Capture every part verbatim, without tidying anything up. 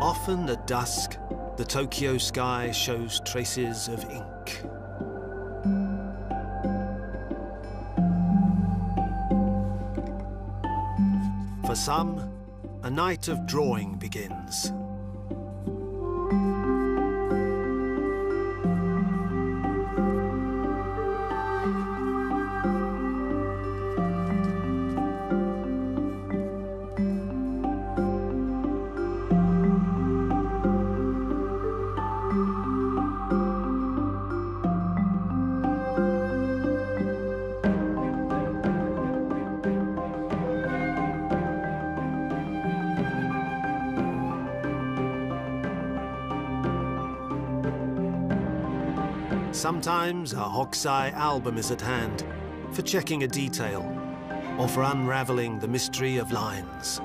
Often at dusk, the Tokyo sky shows traces of ink. For some, a night of drawing begins. Sometimes a Hokusai album is at hand for checking a detail or for unraveling the mystery of lines.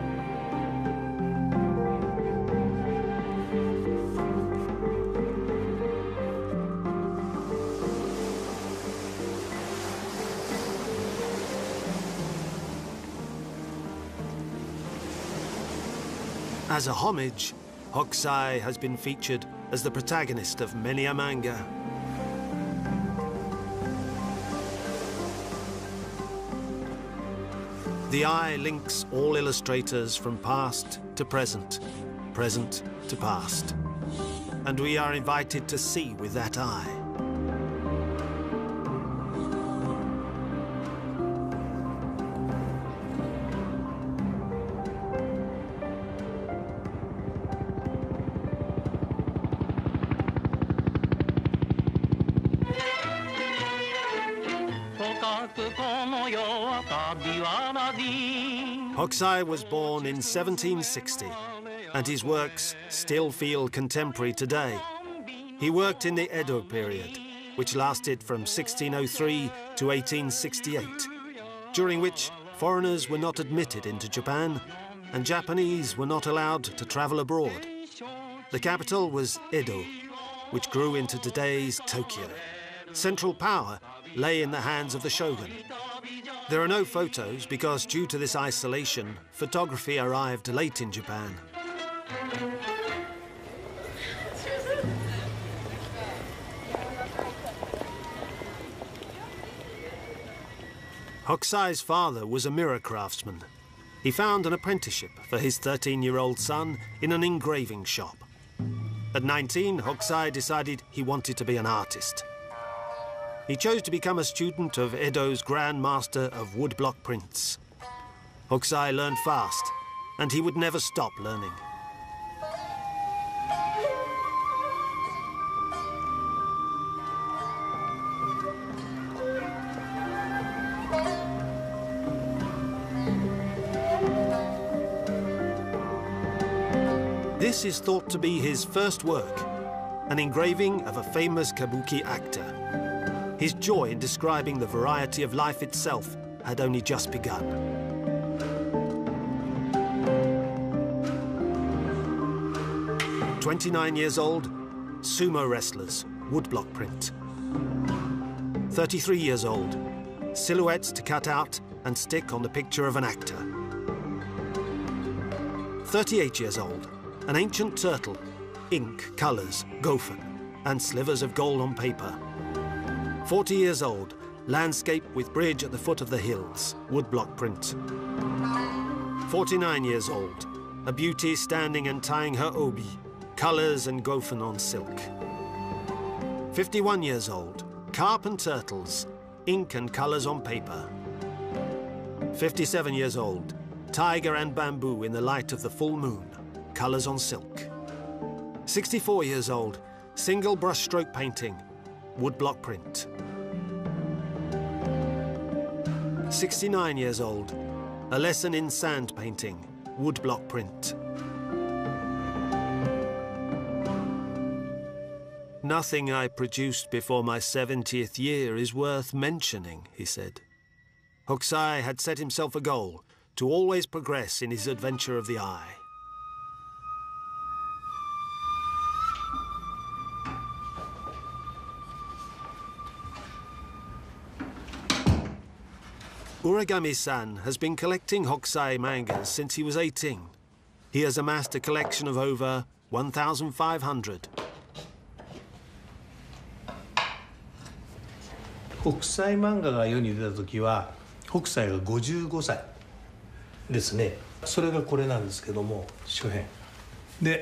As a homage, Hokusai has been featured as the protagonist of many a manga. The eye links all illustrators from past to present, present to past. And we are invited to see with that eye. Hokusai was born in seventeen sixty, and his works still feel contemporary today. He worked in the Edo period, which lasted from sixteen oh three to eighteen sixty-eight, during which foreigners were not admitted into Japan, and Japanese were not allowed to travel abroad. The capital was Edo, which grew into today's Tokyo. Central power lay in the hands of the shogun. There are no photos because, due to this isolation, photography arrived late in Japan. Hokusai's father was a mirror craftsman. He found an apprenticeship for his thirteen-year-old son in an engraving shop. At nineteen, Hokusai decided he wanted to be an artist. He chose to become a student of Edo's Grand Master of woodblock prints. Hokusai learned fast, and he would never stop learning. This is thought to be his first work, an engraving of a famous kabuki actor. His joy in describing the variety of life itself had only just begun. twenty-nine years old, sumo wrestlers, woodblock print. thirty-three years old, silhouettes to cut out and stick on the picture of an actor. thirty-eight years old, an ancient turtle, ink, colours, gofen, and slivers of gold on paper. forty years old, landscape with bridge at the foot of the hills, woodblock print. forty-nine years old, a beauty standing and tying her obi, colours and gofen on silk. fifty-one years old, carp and turtles, ink and colours on paper. fifty-seven years old, tiger and bamboo in the light of the full moon, colours on silk. sixty-four years old, single brushstroke painting, woodblock print. sixty-nine years old, a lesson in sand painting, woodblock print. Nothing I produced before my seventieth year is worth mentioning, he said. Hokusai had set himself a goal to always progress in his adventure of the eye. Uragami-san has been collecting Hokusai mangas since he was eighteen. he has amassed a collection of over one thousand five hundred. 北斎漫画が世に出た時は北斎がごじゅうごさいですね。それがこれなんですけども、初編で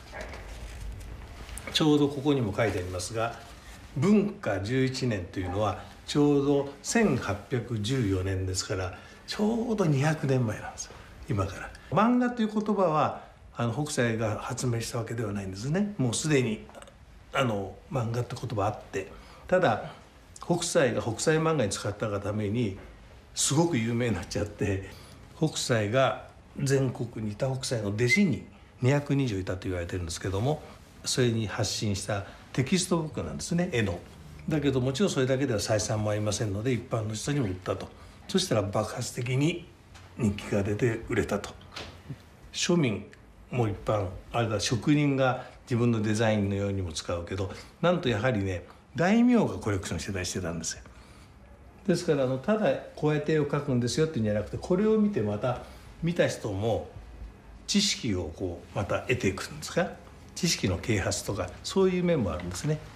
ちょうどここにも書いてありますが、文化じゅういちねんというのはちょうどせんはっぴゃくじゅうよねんですから、ちょうどにひゃくねんまえなんですよ、今から。漫画という言葉はあの北斎が発明したわけではないんですね。もうすでにあの漫画って言葉あって、ただ北斎が北斎漫画に使ったがためにすごく有名になっちゃって、北斎が全国にいた北斎の弟子ににひゃくにじゅういたと言われてるんですけども、それに発信したテキストブックなんですね、絵の。だけどもちろんそれだけでは採算もありませんので、一般の人にも売ったと。そしたら爆発的に人気が出て売れたと。庶民も一般、あるいは職人が自分のデザインのようにも使うけど、なんとやはりね、大名がコレクションしてたりしてたんですよ。ですからあのただこうやって絵を描くんですよっていうんじゃなくて、これを見てまた見た人も知識をこうまた得ていくんですか、知識の啓発とかそういう面もあるんですね。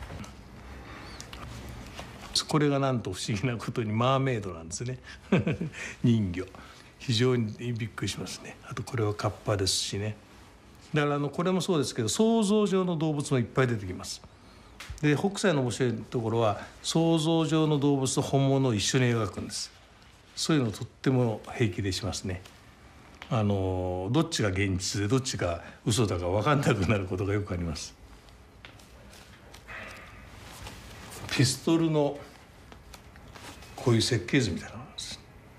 これがなんと不思議なことにマーメイドなんですね人魚、非常にびっくりしますね。あとこれはカッパですしね。だからあのこれもそうですけど、想像上の動物もいっぱい出てきます。で北斎の面白いところは、想像上の動物と本物を一緒に描くんです。そういうのをとっても平気でしますね。あのどっちが現実でどっちが嘘だか分かんなくなることがよくあります。ピストルのこういう設計図みたいなのなんです。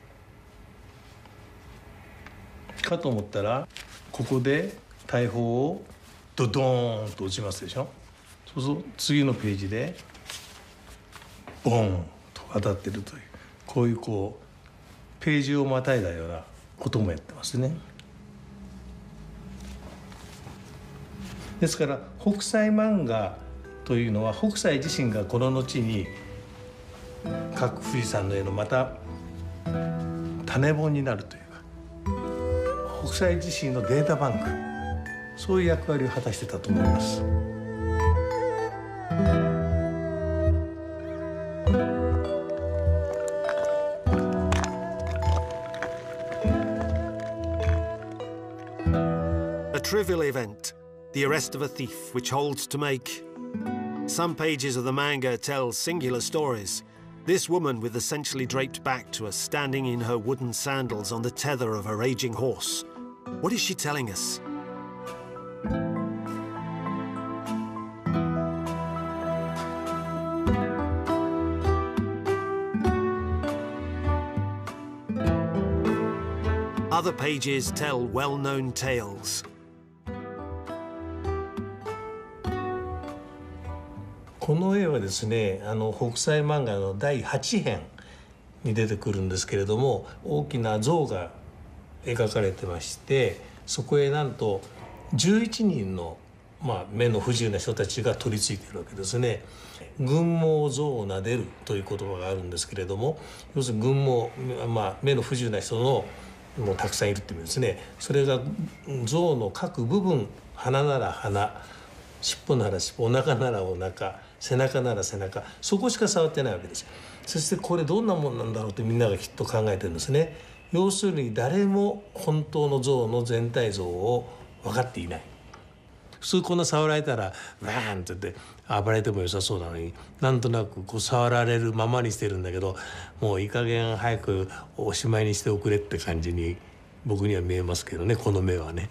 かと思ったらここで大砲をドドーンと撃ちますでしょ。そうすると次のページでボーンと当たってるという、こういうこうページをまたいだようなこともやってますね。ですから北斎漫画というのは、北斎自身がこの後に描く富士山の絵のまた種本になるというか、北斎自身のデータバンク、そういう役割を果たしてたと思います。 A trivial event, the arrest of a thief, which holds to make. Some pages of the manga tell singular stories. This woman with essentially draped back to us, standing in her wooden sandals on the tether of a raging horse. What is she telling us? Other pages tell well-known tales. この絵はですね、あの北斎漫画のだいはち編に出てくるんですけれども、大きな像が描かれてまして、そこへなんとじゅういちにんの、まあ、目の不自由な人たちが取り付いているわけですね。群盲像を撫でるという言葉があるんですけれども、要するに群盲、まあ、目の不自由な人のもうたくさんいるっていう意味ですね。それが像の各部分、鼻なら鼻、尻尾なら尻尾、お腹ならお腹、背中なら背中、そこしか触ってないわけです。そしてこれどんなもんなんだろうってみんながきっと考えてるんですね。要するに誰も本当の像の全体像を分かっていない。普通こんな触られたらわーんって言って暴れても良さそうなのに、なんとなくこう触られるままにしてるんだけど、もういい加減早くおしまいにしておくれって感じに僕には見えますけどね、この目はね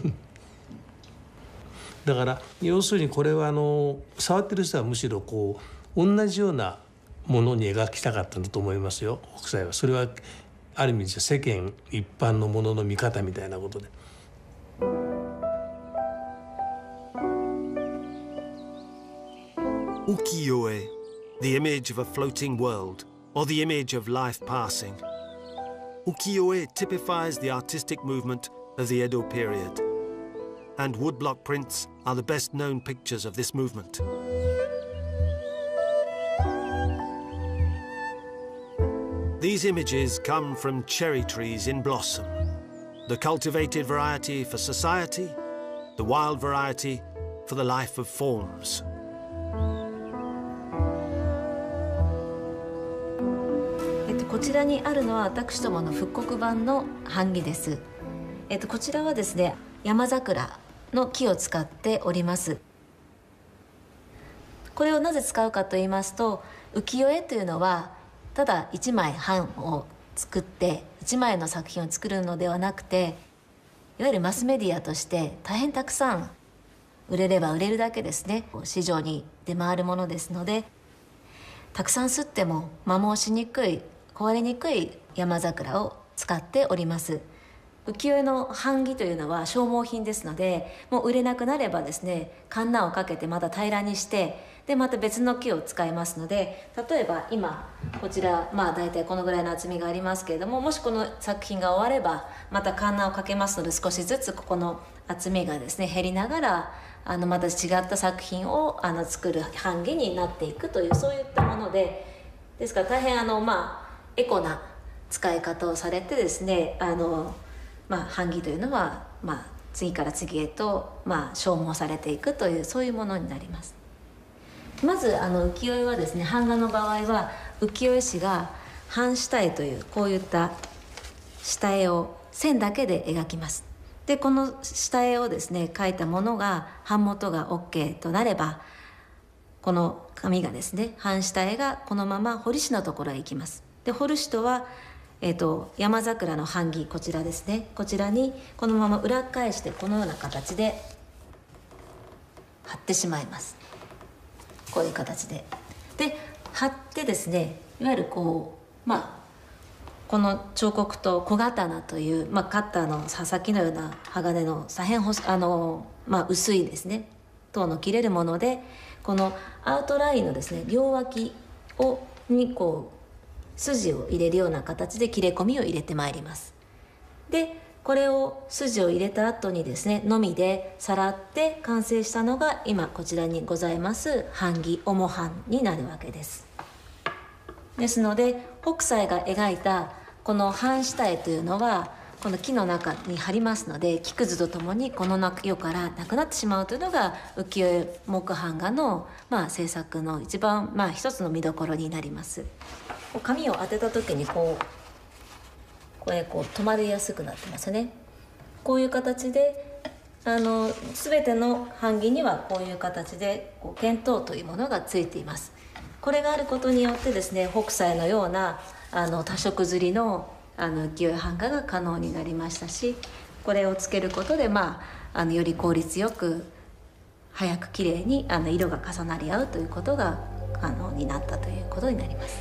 だから要するにこれはあの触ってる人はむしろこう同じようなものに描きたかったんだと思いますよ、北斎は。それはある意味じゃ世間一般のものの見方みたいなことで。 Ukiyo-e, the image of a floating world, or the image of life passing. Ukiyo-e typifies the artistic movement of the Edo period, and woodblock prints are the best known pictures of this movement. These images come from cherry trees in blossom. The cultivated variety for society, the wild variety for the life of forms. えっと、こちらにあるのは私どもの復刻版の版木です。えっと、こちらはですね、山桜の木を使っております。これをなぜ使うかと言いますと、浮世絵というのはただいちまい版を作っていちまいの作品を作るのではなくて、いわゆるマスメディアとして大変たくさん売れれば売れるだけですね、市場に出回るものですので、たくさん刷っても摩耗しにくい、壊れにくい山桜を使っております。浮世絵の版木というのは消耗品ですので、もう売れなくなればですね、カンナをかけてまた平らにして、でまた別の木を使いますので、例えば今こちら、まあ大体このぐらいの厚みがありますけれども、もしこの作品が終わればまたカンナをかけますので、少しずつここの厚みがですね減りながら、あのまた違った作品をあの作る版木になっていくという、そういったもので、ですから大変あのまあエコな使い方をされてですね、あのまあ版木というのはまあ次から次へとまあ消耗されていくという、そういうものになります。まずあの浮世絵はですね、版画の場合は浮世絵師が版下絵というこういった下絵を線だけで描きます。でこの下絵をですね描いたものが版元が OK となれば、この紙がですね、版下絵がこのまま彫り師のところへ行きます。で彫る人は、えー、と山桜の版木、こちらですね、こちらにこのまま裏返してこのような形で貼ってしまいます。こういう形でで貼ってですね、いわゆるこうまあこの彫刻刀小刀という、まあ、カッターの刃先のような鋼の左辺あの、まあ、薄いですね刀の切れるもので、このアウトラインのですね両脇をにこう筋を入れるような形で切れ込みを入れてまいります。でこれを筋を入れた後にですね、のみでさらって完成したのが今こちらにございます版木主版になるわけです。ですので北斎が描いたこの版下絵というのはこの木の中に貼りますので、木くずとともにこの世からなくなってしまうというのが浮世絵木版画の、まあ、制作の一番、まあ、一つの見どころになります。紙を当てた時にこうこれこう止まりやすくなってますね。こういう形であの全ての版木にはこういう形でこう見当というものがついています。これがあることによってですね、北斎のようなあの多色刷りのあの浮世絵版画が可能になりましたし、これをつけることで、まあ、あのより効率よく早くきれいにあの色が重なり合うということが可能になったということになります。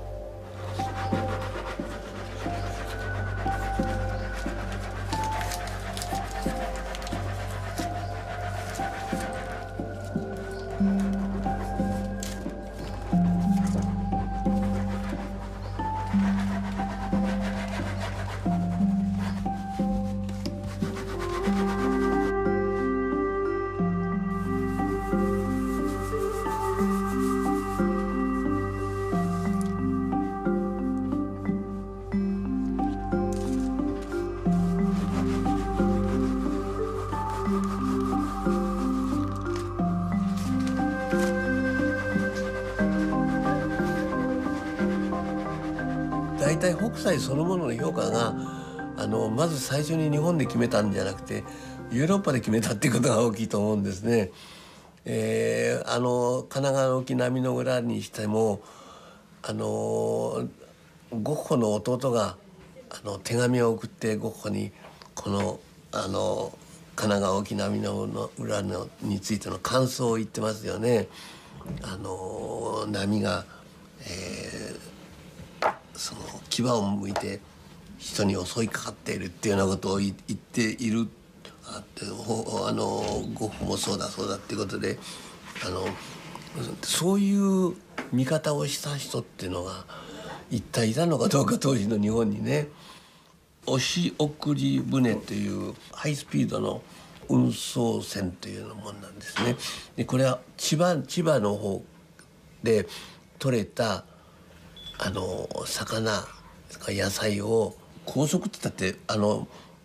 大体北斎そのものの評価があのまず最初に日本で決めたんじゃなくてヨーロッパで決めたっていうことが大きいと思うんですね。えー、あの神奈川の沖波の裏にしてもあのゴッホの弟があの手紙を送ってゴッホにこのあの神奈川沖波の裏のについての感想を言ってますよね。あの波が、えーその牙を向いて人に襲いかかっているっていうようなことを言っている。あってあのゴッホもそうだそうだっていうことであのそういう見方をした人っていうのが一体いたのかどうか当時の日本にね。押し送り船というハイスピードの運送船というようなもんなんですね。でこれは千葉千葉の方で取れたあの魚野菜を高速って言ったってあの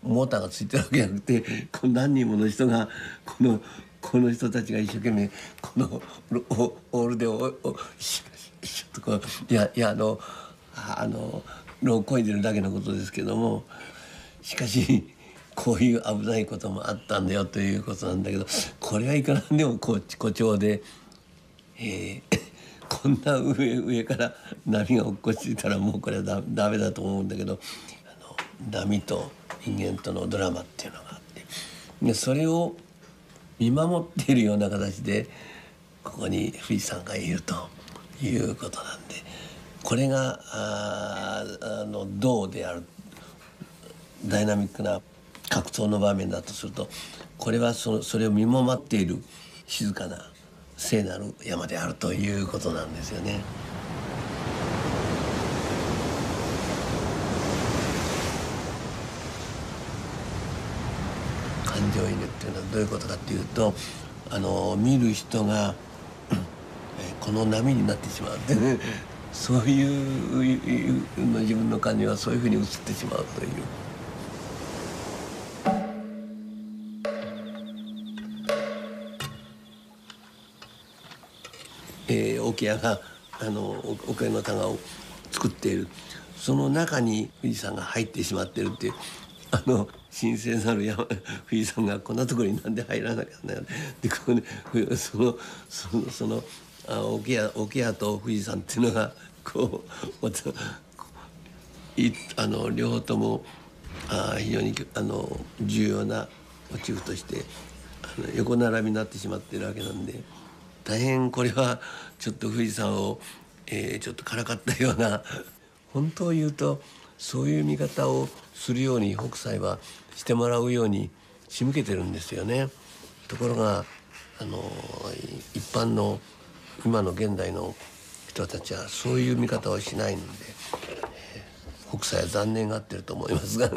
モーターがついてるわけじゃなくて、この何人もの人がこのこの人たちが一生懸命このオールでおおシュッシュッとこういやいやあのあのローこいでるだけのことですけども、しかしこういう危ないこともあったんだよということなんだけど、これはいくらでも誇張で、えー、こんな上上から波が落っこちてたらもうこれは ダ, ダメだと思うんだけど、あの波と人間とのドラマっていうのがあって、でそれを見守っているような形でここに富士山がいるということなんで、これがああの銅であるダイナミックな格闘の場面だとすると、これは そ, それを見守っている静かな聖なる山であるということなんですよね。感情移入っていうのはどういうことかっていうと、あの見る人がこの波になってしまうってね、そういうの自分の感情はそういうふうに映ってしまうという。えー、桶屋があの桶の棚を作っている、その中に富士山が入ってしまっているっていう、あの神聖なる山富士山がこんなところになんで入らなきゃならないで、ここでそのそのその桶屋桶屋と富士山っていうのがこういあの両方ともあ非常にあの重要なモチーフとしてあの横並びになってしまっているわけなんで、大変これはちょっと富士山を、えー、ちょっとからかったような、本当を言うとそういう見方をするように北斎はしてもらうように仕向けてるんですよね。ところがあの一般の今の現代の人たちはそういう見方をしないので、えー、北斎は残念がってると思いますが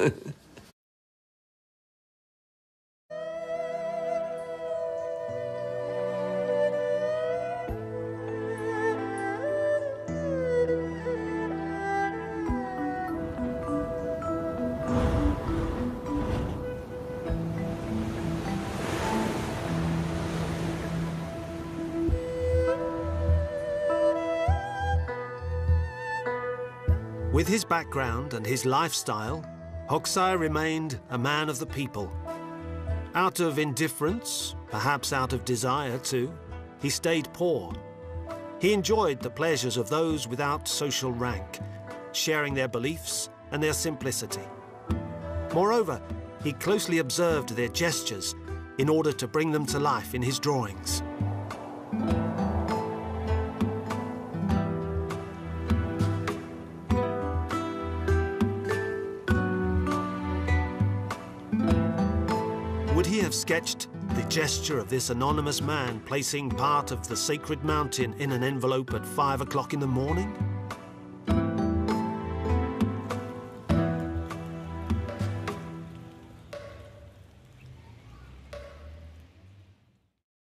With his background and his lifestyle, Hokusai remained a man of the people. Out of indifference, perhaps out of desire too, he stayed poor. He enjoyed the pleasures of those without social rank, sharing their beliefs and their simplicity. Moreover, he closely observed their gestures in order to bring them to life in his drawings. Would he have sketched the gesture of this anonymous man placing part of the sacred mountain in an envelope at five o'clock in the morning?